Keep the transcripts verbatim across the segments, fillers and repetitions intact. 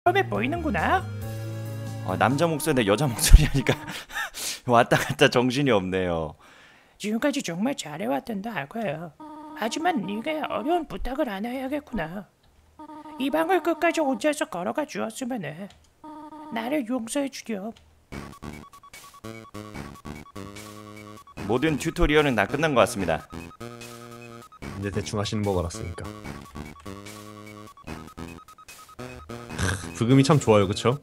처음에 보이는구나. 어, 남자 목소리인데 여자 목소리 하니까 왔다 갔다 정신이 없네요. 지금까지 정말 잘해왔단다 알거요. 하지만 네가 어려운 부탁을 하나 해야겠구나. 이 방을 끝까지 혼자서 걸어가 주었으면 해. 나를 용서해 주렴. 모든 튜토리얼은 다 끝난 것 같습니다. 이제 대충 하시는 법 알았으니까. 부금이 참 좋아요, 그쵸?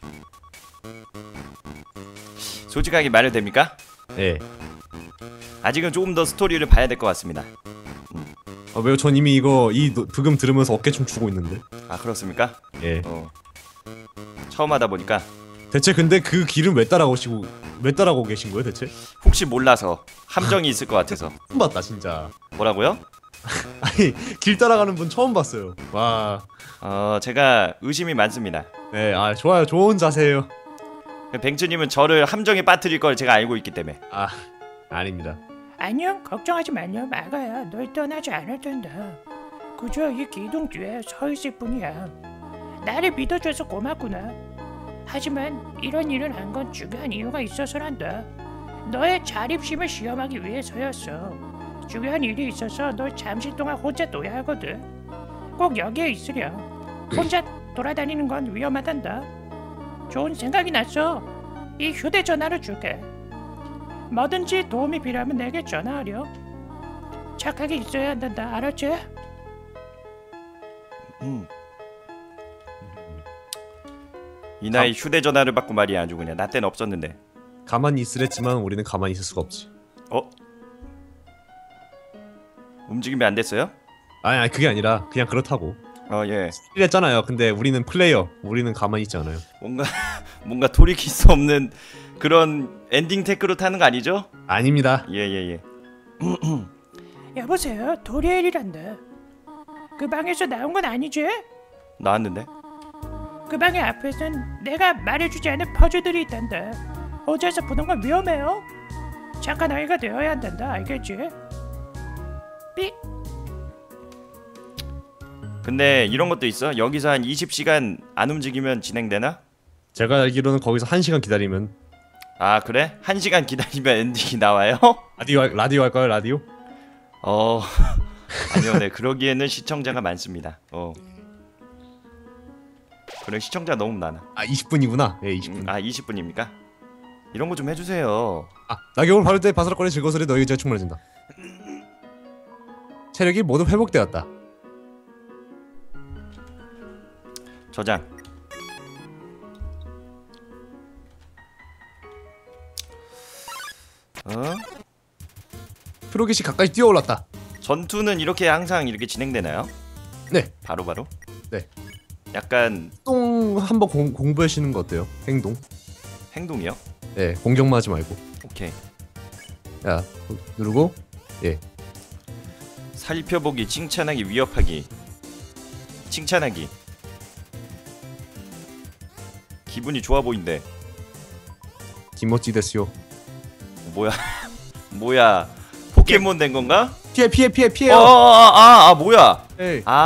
솔직하게 말해도 됩니까? 예. 아직은 조금 더 스토리를 봐야 될 것 같습니다. 음. 아 왜요? 전 이미 이거 이 노, 부금 들으면서 어깨춤 추고 있는데. 아 그렇습니까? 예. 어. 처음 하다 보니까. 대체 근데 그 길은 왜 따라오시고 왜 따라오고 계신 거예요, 대체? 혹시 몰라서 함정이 있을 것 같아서. 처음 봤다 진짜. 뭐라고요? 아니 길 따라가는 분 처음 봤어요. 와. 어 제가 의심이 많습니다. 네, 아 좋아요, 좋은 자세예요. 뱅츠님은 저를 함정에 빠뜨릴 걸 제가 알고 있기 때문에. 아 아닙니다. 안녕, 걱정하지 말렴. 아가야, 널 떠나지 않을 텐다. 그저 이 기둥 뒤에 서 있을 뿐이야. 나를 믿어줘서 고맙구나. 하지만 이런 일을 한 건 중요한 이유가 있어서란다. 너의 자립심을 시험하기 위해서였어. 중요한 일이 있어서 널 잠시 동안 혼자 둬야 하거든. 꼭 여기에 있으렴. 혼자 돌아다니는 건 위험하단다. 좋은 생각이 났어. 이 휴대전화를 줄게. 뭐든지 도움이 필요하면 내게 전화하렴. 착하게 있어야 한단다. 알았지? 음. 이 나이 휴대전화를 받고 말이야 아주 그냥 나 때는 없었는데. 가만히 있으랬지만 우리는 가만히 있을 수가 없지. 어? 움직임이 안 됐어요? 아니, 아니 그게 아니라 그냥 그렇다고. 어 예. 이랬잖아요. 근데 우리는 플레이어. 우리는 가만히 있지 않아요. 뭔가 뭔가 돌이킬 수 없는 그런 엔딩 테크로 타는 거 아니죠? 아닙니다. 예예예. 예, 예. 여보세요? 도리엘이란다. 그 방에서 나온 건 아니지? 나왔는데? 그 방의 앞에선 내가 말해주지 않은 퍼즐들이 있단다. 혼자서 보는 건 위험해요. 착한 아이가 되어야 한단다. 알겠지? 삑. 근데 이런 것도 있어? 여기서 한 이십 시간 안 움직이면 진행되나? 제가 알기로는 거기서 한 시간 기다리면. 아 그래? 한 시간 기다리면 엔딩이 나와요? 라디오 할- 라디오 할까요? 라디오? 어... 아니요 네 그러기에는 시청자가 많습니다. 어... 그래 시청자 너무 많아. 아 이십 분이구나. 예, 이십 분. 음, 아 이십 분입니까? 이런 거 좀 해주세요. 아, 낙엽을 바를 때 바스락거리는 즐거운 소리 너에게 충분해진다. 체력이 모두 회복되었다. 저장. 어? 프로깃이 가까이 뛰어올랐다. 전투는 이렇게 항상 이렇게 진행되나요? 네. 바로바로? 네. 약간 똥 한번 공, 공부해시는 거 어때요? 행동. 행동이요? 네, 공격만 하지 말고. 오케이. 야, 누르고. 예. 살펴보기, 칭찬하기, 위협하기. 칭찬하기. 기분이 좋아 보인대. 김모찌 데스요. 뭐야? 뭐야? 포켓몬 된 건가? 피해, 피해, 피해, 피해요. 어, 아, 아, 아, 뭐야? 에이. 아,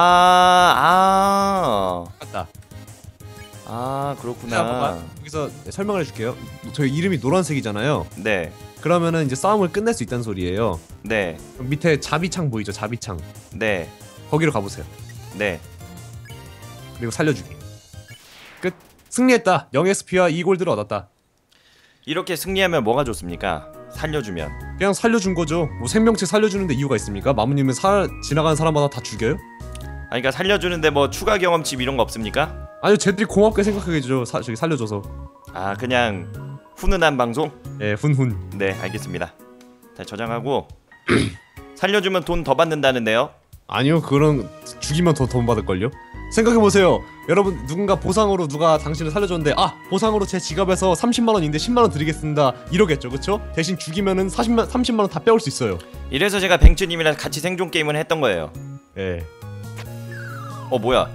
아, 맞다. 아, 자, 그렇구나. 봐봐. 여기서 설명을 해줄게요. 저희 이름이 노란색이잖아요. 네, 그러면은 이제 싸움을 끝낼 수 있다는 소리예요. 네, 그럼 밑에 자비창 보이죠? 자비창. 네, 거기로 가보세요. 네. 그리고 살려주기. 끝. 승리했다. 영 에스피와 이 골드를 얻었다. 이렇게 승리하면 뭐가 좋습니까? 살려주면. 그냥 살려준 거죠. 뭐 생명체 살려주는데 이유가 있습니까? 마무님은 사, 지나가는 사람마다 다 죽여요? 아, 그러니까 살려주는데 뭐 추가 경험치 이런 거 없습니까? 아니요, 쟤들이 고맙게 생각하겠죠. 사, 저기 살려줘서. 아, 그냥 훈훈한 방송? 예, 훈훈. 네, 알겠습니다. 자, 저장하고 살려주면 돈 더 받는다는데요? 아니요, 그런 죽이면 더 돈 받을걸요? 생각해보세요. 여러분, 누군가 보상으로 누가 당신을 살려줬는데 아! 보상으로 제 지갑에서 삼십만 원인데 십만 원 드리겠습니다 이러겠죠, 그쵸? 대신 죽이면은 사십만, 삼십만 원 다 빼올 수 있어요. 이래서 제가 뱅츠님이랑 같이 생존 게임을 했던 거예요. 예. 어, 뭐야?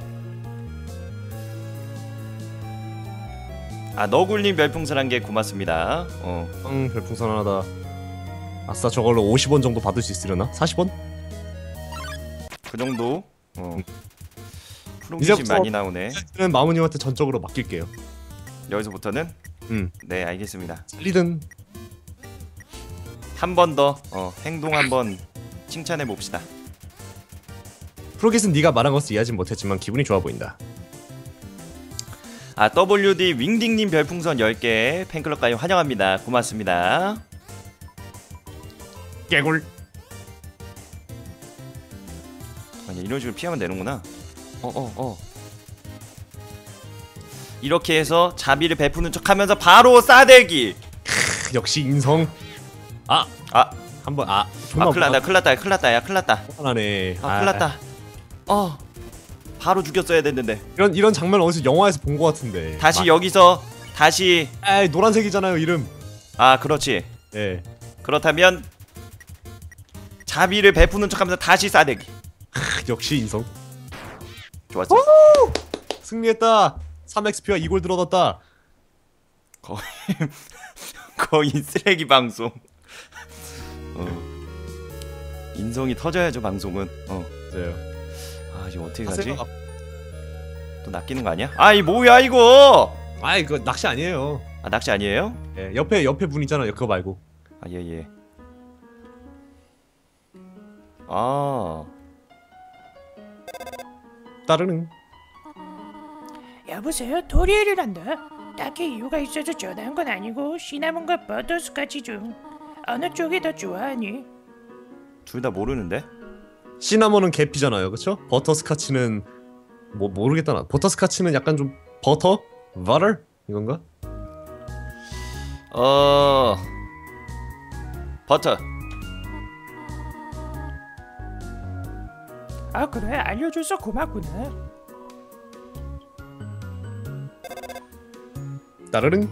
아, 너굴님 별풍선 한 개 고맙습니다. 어, 응, 별풍선 하나다. 아싸, 저걸로 오십 원 정도 받을 수 있으려나? 사십 원? 그 정도? 어. 프로기신 이제부터- 많이 나오네. 저는 마무님한테 전적으로 맡길게요. 여기서부터는 음 네 알겠습니다. 살리든 한 번 더 어, 행동 한번 칭찬해 봅시다. 프로깃은 네가 말한 것을 이해하진 못했지만 기분이 좋아 보인다. 아 더블유디 윙딩님 별풍선 열 개 팬클럽 가입 환영합니다. 고맙습니다. 개굴. 아니 이런 식으로 피하면 되는구나. 어어 어. 이렇게 해서 자비를 베푸는 척하면서 바로 싸대기. 역시 인성. 아 아, 한번 아 아 존나 큰일났다 큰일났다 큰일났다 야 큰일났다. 하네. 아 큰일났다. 어 바로 죽였어야 됐는데. 이런 이런 장면 어디서 영화에서 본 것 같은데. 다시 막- 여기서 다시. 에이 노란색이잖아요 이름. 아 그렇지. 예. 그렇다면 자비를 베푸는 척하면서 다시 싸대기. 크, 역시 인성. 좋았어. 승리했다. 삼 엑스피와 이 골드 얻었다. 거의 거의 쓰레기 방송. 어. 인성이 터져야죠 방송은. 어. 맞아요. 아 이거 어떻게 가지? 하세요. 또 낚이는 거 아니야? 아이 뭐야 이거? 아 이거 낚시 아니에요. 아 낚시 아니에요? 예, 옆에 옆에 분 있잖아요. 그거 말고. 아 예예. 아 따르릉. 여보세요, 도리엘이란다. 딱히 이유가 있어서 전화한 건 아니고 시나몬과 버터스카치 중 어느 쪽이 더 좋아하니? 둘 다 모르는데? 시나몬은 계피잖아요, 그렇죠? 버터스카치는 뭐 모르겠다 나. 버터스카치는 약간 좀 버터, 버터 이건가? 어 버터. 아 그래, 알려줘서 고맙구나. 따르릉.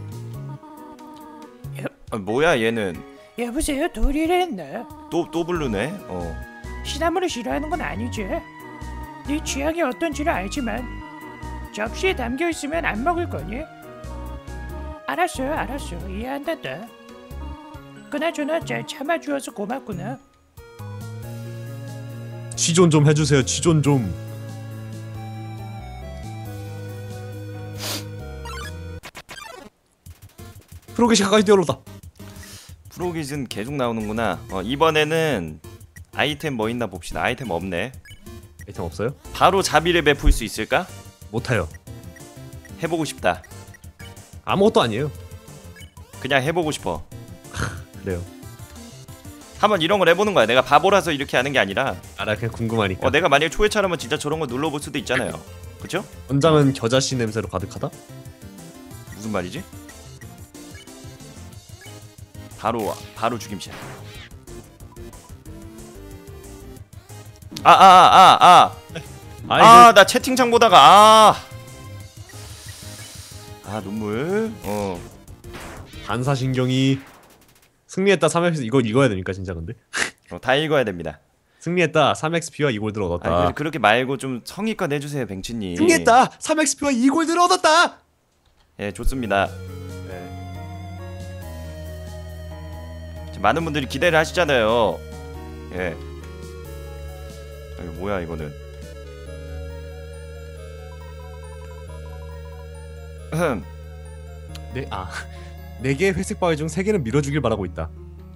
아, 뭐야 얘는 여보세요, 도리엘이란다. 또 또 부르네. 어. 시나몬을 싫어하는 건 아니지? 네 취향이 어떤지를 알지만 접시에 담겨 있으면 안 먹을 거니? 알았어요, 알았어. 이해한단다. 그나저나 잘 참아주어서 고맙구나. 취존 좀 해주세요. 취존 좀. 프로게시 가까이 뛰어올랐다. 프로기즌 계속 나오는구나. 어, 이번에는 아이템 뭐 있나 봅시다. 아이템 없네. 아이템 없어요? 바로 자비를 베풀 수 있을까? 못해요. 해보고 싶다. 아무것도 아니에요. 그냥 해보고 싶어. 그래요. 한번 이런 걸 해보는 거야. 내가 바보라서 이렇게 하는 게 아니라 아, 나 그냥 궁금하니까. 어, 내가 만약에 초회차라면 진짜 저런 거 눌러볼 수도 있잖아요. 그쵸? 원장은 겨자씨 냄새로 가득하다? 무슨 말이지? 바로 바로 죽임시야. 아 아 아 아 아이, 아 나 채팅창 보다가 아, 아 눈물. 어 반사신경이 승리했다. 삼 엑스 이거 읽어야 되니까 진짜 근데. 어, 다 읽어야 됩니다. 승리했다. 삼 엑스피와 이 골드를 얻었다. 아, 그- 그렇게 말고 좀 성의껏 해주세요, 뱅치님. 승리했다. 삼 엑스피와 이 골드를 얻었다. 예, 좋습니다. 네. 지금 많은 분들이 기대를 하시잖아요. 예. 아, 이거 뭐야 이거는? 흠. 네, 아. 네 개의 회색 바위 중 세 개는 밀어주길 바라고 있다.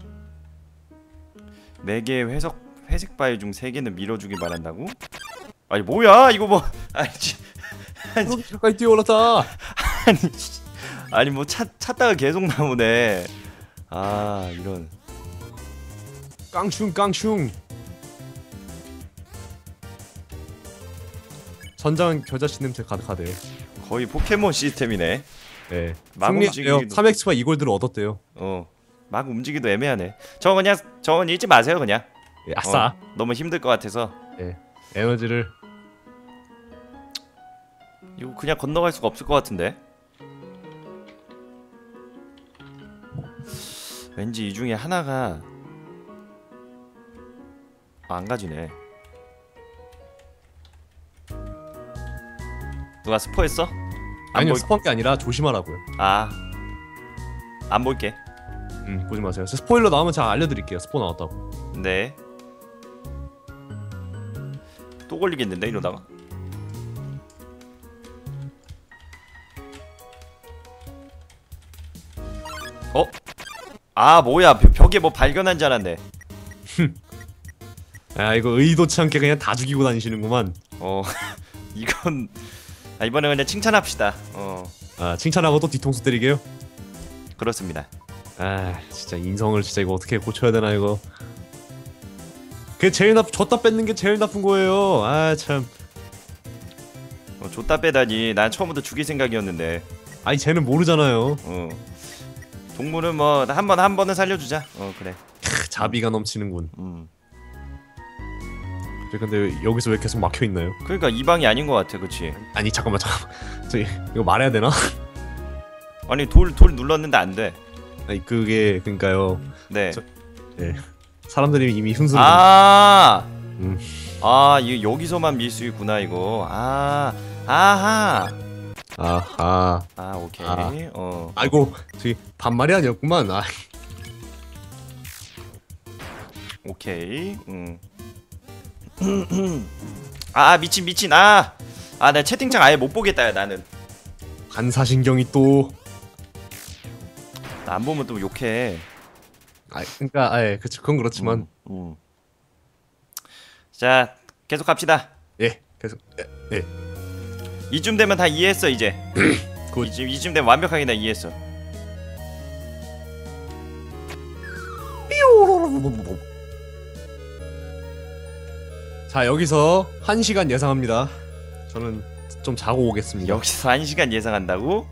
네 개의 회색 회색 바위 중 세 개는 밀어주길 바란다고? 아니 뭐야 이거 뭐? 아니 지- 프로게시 가까이 뛰어올랐다. 아니 씨. 아니 뭐 찾 찾다가 계속 나오네. 아 이런. 깡충 깡충. 전장은 겨자씨 냄새 가득하대. 거의 포켓몬 시스템이네. 네. 막 승리했대요. 움직이기도- 삼 엑스피와 이 골드를 얻었대요. 어. 막 움직이도 애매하네. 저 그냥 저건 읽지 마세요 그냥. 예, 아싸. 어, 너무 힘들 것 같아서. 예. 에너지를 이거 그냥 건너갈 수가 없을 것 같은데. 왠지 이 중에 하나가 아, 안 가지네. 누가 스포했어? 안 아니요 볼... 스포한 게 아니라 조심하라고요. 아, 안 볼게. 음 보지 마세요. 스포일러 나오면 제가 알려드릴게요. 스포 나왔다고. 네. 또 걸리겠는데 이러다가. 어? 아 뭐야 벽- 벽에 뭐 발견한 줄 알았네. 아 이거 의도치 않게 그냥 다 죽이고 다니시는구만. 어 이건 아, 이번에 그냥 칭찬합시다. 어 아 칭찬하고 또 뒤통수 때리게요? 그렇습니다. 아 진짜 인성을 진짜 이거 어떻게 고쳐야 되나 이거. 그게 제일 나쁜, 줬다 뺏는 게 제일 나쁜 거예요. 아 참. 어, 줬다 빼다니 난 처음부터 죽일 생각이었는데. 아니 쟤는 모르잖아요. 어 동물은 뭐 한 번 한 번은 살려주자. 어 그래. 크, 자비가 넘치는군. 음 근데 여기서 왜 계속 막혀 있나요? 그러니까 이 방이 아닌 것 같아, 그렇지? 아니 잠깐만 잠깐만. 저기 이거 말해야 되나? 아니 돌 돌 눌렀는데 안 돼. 아니 그게 그러니까요. 네. 저- 예. 사람들이 이미 흥분. 아, 음. 아 이거 여기서만 밀 수 있구나 이거. 아, 아하. 아아. 아 오케이. 아. 어. 아이고 저기 반말이 아니었구만. 아. 오케이. 음. 아 미친 미친 아. 아 나 채팅창 아예 못 보겠다 야, 나는. 반사신경이 또. 나 안 보면 또 욕해. 아 그러니까 아예 그쵸 그건 그렇지만. 음, 음. 자 계속 갑시다. 예 계속. 예. 예. 이쯤 되면 다 이해했어 이제. 굿. 이쯤 이쯤 되면 완벽하게 다 이해했어. 자 여기서 한 시간 예상합니다. 저는 좀 자고 오겠습니다. 여기서 한 시간 예상한다고?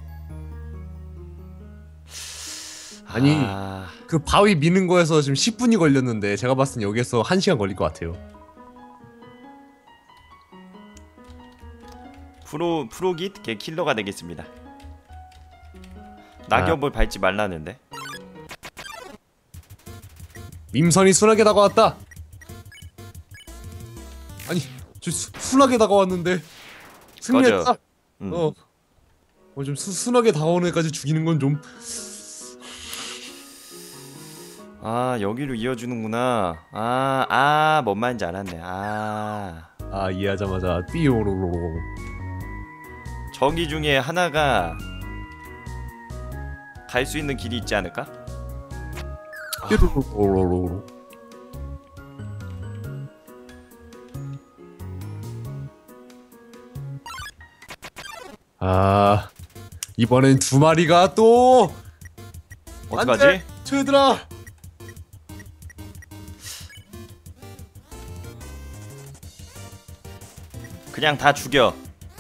아니 아... 그 바위 미는 거에서 지금 십 분이 걸렸는데 제가 봤을 땐 여기서 한 시간 걸릴 것 같아요. 프로 프로깃 개 킬러가 되겠습니다. 낙엽을 밟지 말라는데. 임선이 순하게 다가왔다. 아니 저 수, 순하게 다가왔는데 승리했다. 음. 어. 어, 좀 수, 순하게 다가오는 애까지 죽이는 건 좀. 아 여기로 이어주는구나. 아, 아, 뭔 말인지 알았네. 아, 아 이해하자마자 삐오로로. 저기 중에 하나가 갈 수 있는 길이 있지 않을까? 삐로로로로. 아 이번엔 두 마리가 또. 어떡하지? 얘들아. 그냥 다 죽여.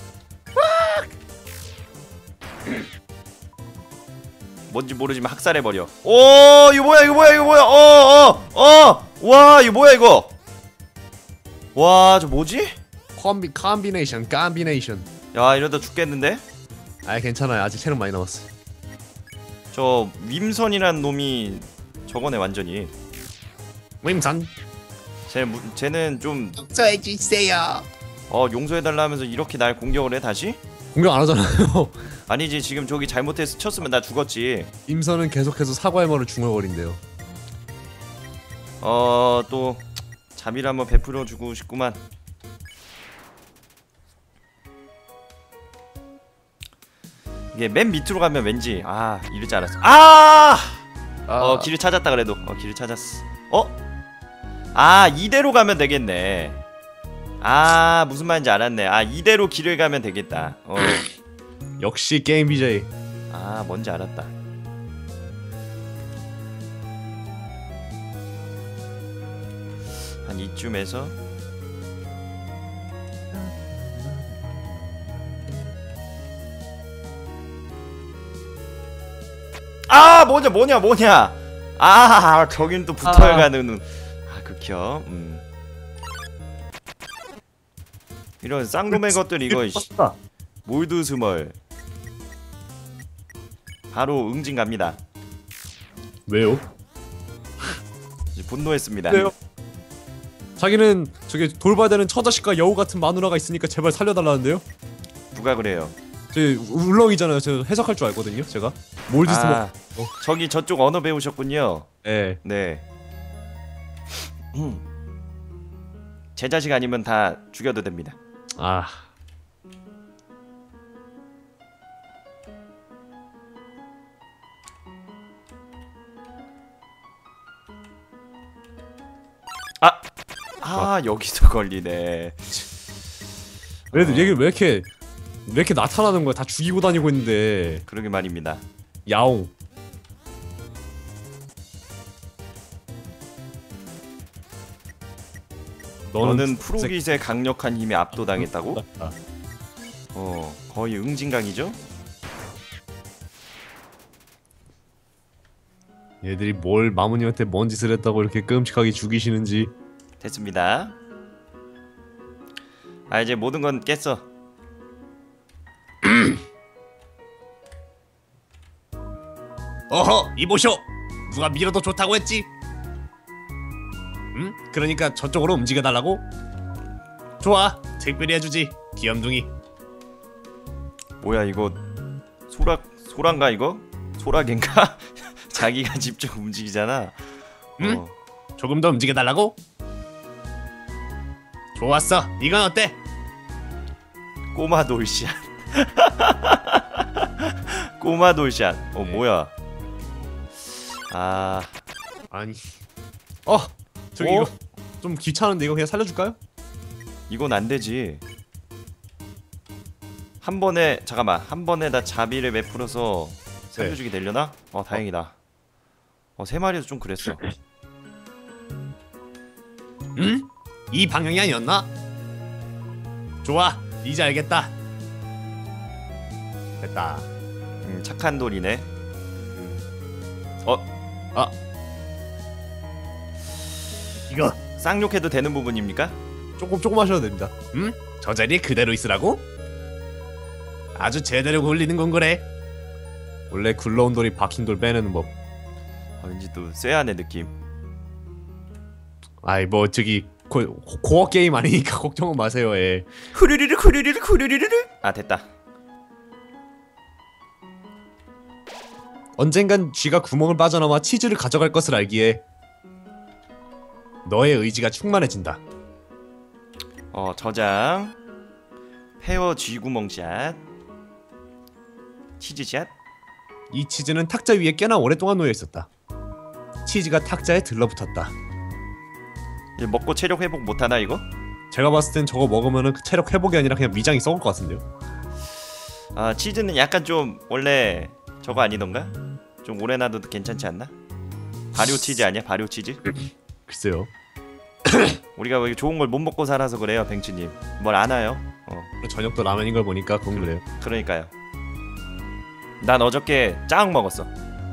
뭔지 모르지만 학살해버려. 오 이거 뭐야 이거 뭐야 이거 뭐야 어어어 어, 와 이거 뭐야 이거. 와 저 뭐지? 콤비 콤비네이션 콤비네이션. 야 이러다 죽겠는데? 아 괜찮아요 아직 체력 많이 남았어. 저 윈선이란 놈이 저거네 완전히. 윈선 쟤 무, 쟤는 좀 용서해주세요. 어 용서해달라 하면서 이렇게 날 공격을 해 다시? 공격 안 하잖아요. 아니지 지금 저기 잘못해서 쳤으면 나 죽었지. 임선은 계속해서 사과의 말을 중얼거린대요. 어 또 자비를 한번 베풀어주고 싶구만. 이게 맨 밑으로 가면 왠지 아 이럴 줄 알았어. 아! 아, 어 길을 찾았다 그래도. 어 길을 찾았어. 어? 아 이대로 가면 되겠네. 아 무슨 말인지 알았네. 아 이대로 길을 가면 되겠다. 어. 역시 게임 비제이. 아 뭔지 알았다. 한 이쯤에서 아 뭐냐 뭐냐 뭐냐. 아 저긴 또 붙어가는. 아 극혐. 음. 이런 쌍놈의 것들 이거 몰드스멀 바로 응징 갑니다. 왜요? 이제 분노했습니다. 왜요? 자기는 저기 돌봐야 되는 처자식과 여우 같은 마누라가 있으니까 제발 살려달라는데요? 누가 그래요? 저 울렁이잖아요. 저 해석할 줄 알거든요. 제가 몰디스모. 아, 저기 저쪽 언어 배우셨군요. 예. 네. 제 자식 아니면 다 죽여도 됩니다. 아. 아 여기서 걸리네. 얘들 얘기 왜 이렇게 왜 이렇게 나타나는 거야? 다 죽이고 다니고 있는데. 그러게 말입니다. 야옹. 너는 프로깃의 강력한 힘에 압도당했다고? 아, 어 거의 응징강이죠? 얘들이 뭘 마무님한테 뭔 짓을 했다고 이렇게 끔찍하게 죽이시는지. 됐습니다. 아 이제 모든 건 깼어. 어허, 이보쇼. 누가 밀어도 좋다고 했지? 응? 그러니까 저쪽으로 움직여 달라고? 좋아, 특별히 해주지, 귀염둥이. 뭐야 이거 소락 소란가 이거? 소라겐가? 자기가 직접 움직이잖아. 응? 어. 조금 더 움직여 달라고? 좋았어, 이건 어때? 꼬마 돌샷. 꼬마 돌샷. 어 네. 뭐야? 아 아니, 어, 저기 어? 이거 좀 귀찮은데 이거 그냥 살려줄까요? 이건 안 되지. 한 번에 잠깐만 한 번에다 자비를 베풀어서 살려주게 되려나? 어 다행이다. 어 세 마리도 좀 그랬어. 응? 이 방향이 아니었나? 좋아, 이제 알겠다. 됐다. 음, 착한 돌이네. 어 이거 쌍욕해도 되는 부분입니까? 조금 조금 하셔도 됩니다. 응? 저 자리에 그대로 있으라고? 아주 제대로 굴리는 건 거래. 원래 굴러온 돌이 박힌 돌 빼내는 법. 어, 왠지 또 쎄하네 느낌. 아이 뭐 저기 고, 고어 게임 아니니까 걱정은 마세요. 예. 후르르르 후르르르 후르르르. 아 됐다. 언젠간 쥐가 구멍을 빠져나와 치즈를 가져갈 것을 알기에 너의 의지가 충만해진다. 어 저장. 페어 쥐구멍샷. 치즈샷. 이 치즈는 탁자 위에 꽤나 오랫동안 놓여 있었다. 치즈가 탁자에 들러붙었다. 이제 먹고 체력 회복 못하나 이거? 제가 봤을 땐 저거 먹으면은 그 체력 회복이 아니라 그냥 위장이 썩을 것 같은데요. 아 치즈는 약간 좀 원래 저거 아니던가? 좀 오래 놔둬도 괜찮지 않나? 발효 치즈 아니야? 발효 치즈? 글쎄요. 우리가 왜 좋은 걸 못 먹고 살아서 그래요, 뱅츠님. 뭘 아나요? 어, 저녁도 라면인 걸 보니까 그건 그래요. 그러니까요. 난 어저께 짱 먹었어.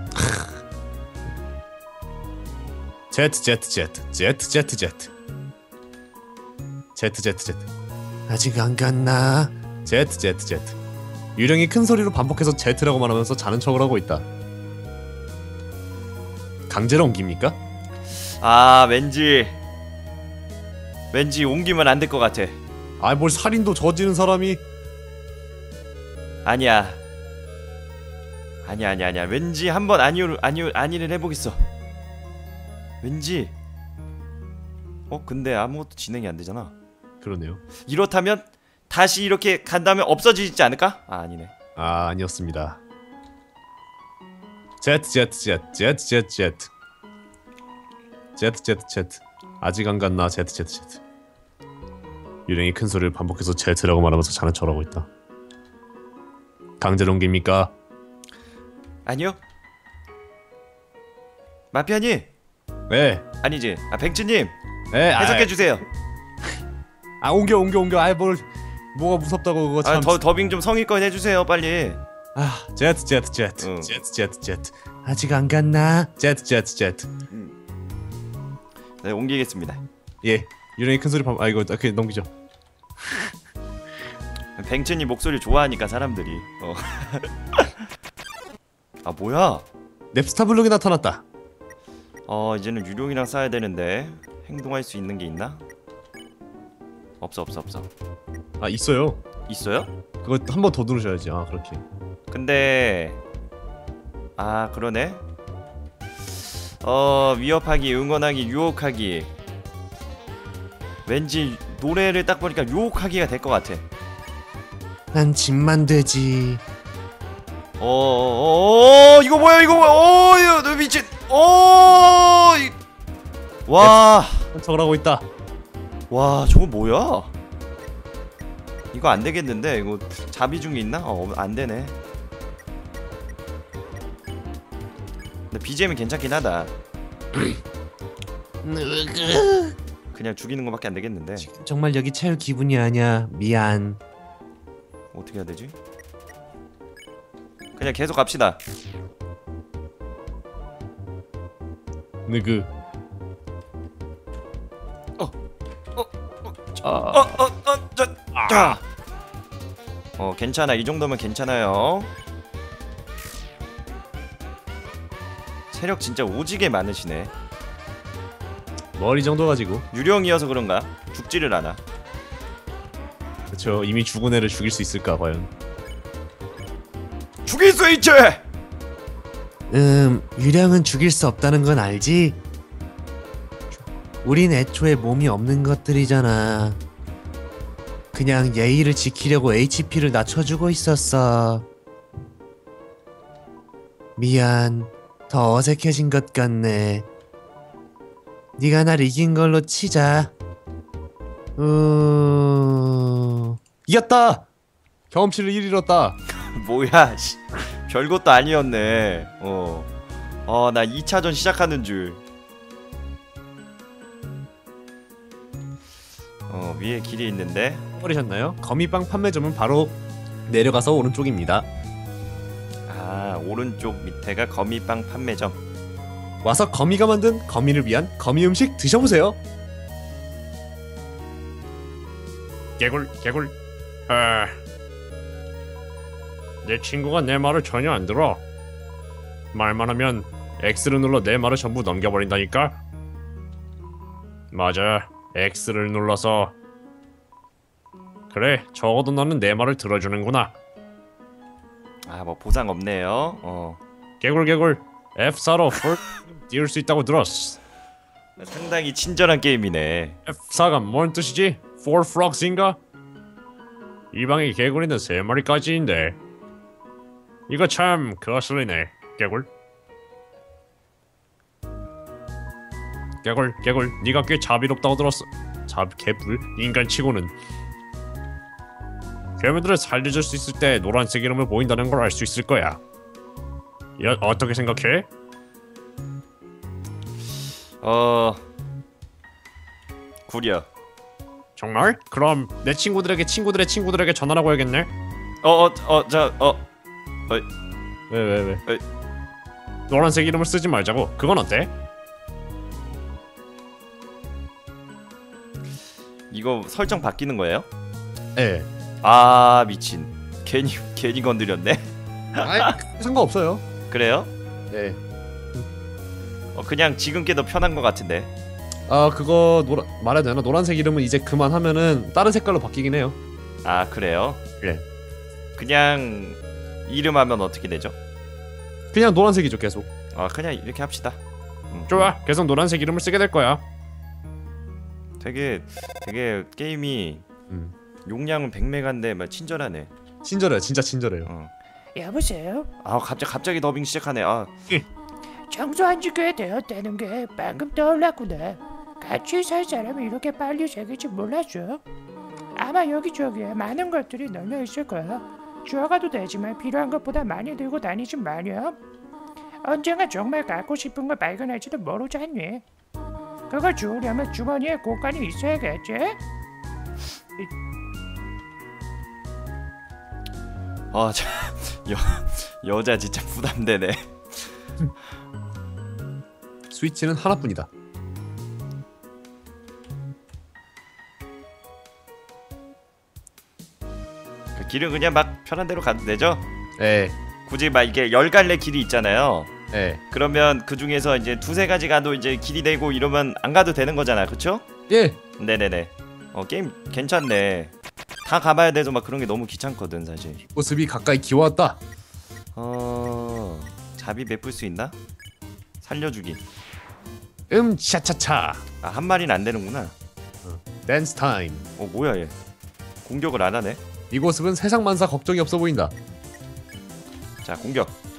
제트 제트 제트 제트 제트 제트 제트 제트 제트 아직 안 갔나? 제트 제트 제트. 유령이 큰 소리로 반복해서 제트라고 말하면서 자는 척을 하고 있다. 강제로 옮깁니까? 아 왠지 왠지 옮기면 안 될 것 같아. 아 뭘 살인도 저지른 사람이. 아니야. 아니야 아니야 아니야. 왠지 한번 아니오를 아니오 아니를 해보겠어. 왠지. 어 근데 아무것도 진행이 안 되잖아. 그러네요. 이렇다면 다시 이렇게 간 다음에 없어지지 않을까? 아 아니네. 아 아니었습니다. 제트 제트 제트 제트 제트 제트 제트 제트 제트 아직 안 갔나? 제트 제트 제트. 유령이 큰 소리를 반복해서 제트라고 말하면서 자는 척하고 있다. 강제로 옮깁니까? 아니요. 마피아님. 네. 아니지. 아 뱅츠님 네. 해석해 주세요. 아 옮겨 옮겨 옮겨. 아이 뭘 뭐가 무섭다고 그거 참. 아 더 더빙 좀 성의껏 해주세요 빨리. 아 제트 제트 제트 응. 제트 제트 제트 아직 안 갔나? 제트 제트 제트. 네 옮기겠습니다. 예. 유령이 큰 소리 반. 아 이거 그냥 넘기죠. 뱅츠님 목소리 좋아하니까 사람들이. 어. 아 뭐야? 넵스타 블록이 나타났다. 어 이제는 유령이랑 싸야 되는데 행동할 수 있는 게 있나? 없어 없어 없어. 아 있어요. 있어요? 그거 한 번 더 누르셔야지. 아 그렇게. 근데 아 그러네. 어 위협하기, 응원하기, 유혹하기. 왠지 노래를 딱 보니까 유혹하기가 될 것 같아. 난 집만 되지. 어어어 이거 뭐야 이거 뭐야? 어 이거 너 미친. 어 와. 척을 하고 있다. 와 저거 뭐야? 이거 안 되겠는데? 이거 자비 중에 있나? 어, 안 되네. 근데 비지엠이 괜찮긴 하다. 그냥 죽이는 거밖에 안 되겠는데. 정말 여기 채울 기분이 아니야. 미안. 어떻게 해야 되지? 그냥 계속 갑시다. 느그. 어, 어, 어, 저, 자. 어, 괜찮아. 이 정도면 괜찮아요. 체력 진짜 오지게 많으시네. 머리 정도 가지고. 유령이어서 그런가? 죽지를 않아. 그렇죠. 이미 죽은 애를 죽일 수 있을까 과연. 죽일 수 있지! 음, 유령은 죽일 수 없다는 건 알지? 우린 애초에 몸이 없는 것들이잖아. 그냥 예의를 지키려고 에이치피를 낮춰주고 있었어. 미안, 더 어색해진 것 같네. 네가 날 이긴 걸로 치자. 음... 이겼다. 경험치를 일 잃었다. 뭐야, 씨. 별것도 아니었네. 어. 어, 나 이 차전 시작하는 줄. 어, 위에 길이 있는데. 버리셨나요? 거미빵 판매점은 바로 내려가서 오른쪽입니다. 아, 오른쪽 밑에가 거미빵 판매점. 와서 거미가 만든 거미를 위한 거미 음식 드셔보세요. 개굴 개굴. 아, 내 친구가 내 말을 전혀 안 들어. 말만 하면 X를 눌러 내 말을 전부 넘겨버린다니까. 맞아, X를 눌러서. 그래, 적어도 너는 내 말을 들어주는구나. 아, 뭐 보상 없네요. 어. 개굴 개굴. F사로 폴 띄울 수 있다고 들었어. 상당히 친절한 게임이네. F사가 뭔 뜻이지? Four Frogs인가? 이 방에 개굴이는 세 마리까지인데. 이거 참 거슬리네. 개굴. 개굴 개굴. 네가 꽤 자비롭다고 들었어. 자 개불 인간치고는. 괴물들을 살려줄 수 있을 때 노란색 이름을 보인다는 걸 알 수 있을 거야. 야, 어떻게 생각해? 어. 구려. 정말? 그럼 내 친구들에게 친구들의 친구들에게 전화라고 해야겠네. 어, 어, 어, 자, 어. 왜 왜 왜? 에이. 노란색 이름을 쓰지 말자고. 그건 어때? 이거 설정 바뀌는 거예요? 네. 아, 미친. 괜히 괜히 건드렸네. 아, 상관없어요. 그래요? 네. 어, 그냥 지금 게 더 편한 것 같은데. 아 그거 노라 말해야 되나? 노란색 이름은 이제 그만하면은 다른 색깔로 바뀌긴 해요. 아, 그래요? 네. 그냥 이름 하면 어떻게 되죠? 그냥 노란색이죠 계속. 아, 그냥 이렇게 합시다. 음. 좋아. 계속 노란색 이름을 쓰게 될 거야. 되게 되게 게임이 음. 용량은 백 메가인데 막 친절하네. 친절해요. 진짜 친절해요. 어. 여보세요? 아, 갑자기 갑자기 더빙 시작하네. 아, 청소한 지 꽤 되었다는 게 방금 떠올랐구나. 같이 살 사람이 이렇게 빨리 생길지 몰랐죠. 아마 여기저기에 많은 것들이 널려 있을 거야. 주워가도 되지만 필요한 것보다 많이 들고 다니지 마렴. 언젠가 정말 갖고 싶은 걸 발견할지도 모르잖니. 그걸 주우려면 주머니에 곳간이 있어야겠지? 아, 참, 여 여자 진짜 부담되네. 스위치는 하나뿐이다. 그 길은 그냥 막 편한 대로 가도 되죠? 네. 굳이 막 이게 열 갈래 길이 있잖아요. 네. 그러면 그 중에서 이제 두세 가지 가도 이제 길이 되고 이러면 안 가도 되는 거잖아, 그쵸? 예. 네네네. 어, 게임 괜찮네. 다 가봐야 돼도 막 그런 게 너무 귀찮거든 사실. 모습이 가까이 기어왔다. 어, 자비 메풀 수 있나? 살려주기. 음 차차차. 아, 한 마리는 안 되는구나. 댄스 타임. 어, 뭐야 얘. 공격을 안 하네. 이 모습은 세상 만사 걱정이 없어 보인다. 자, 공격.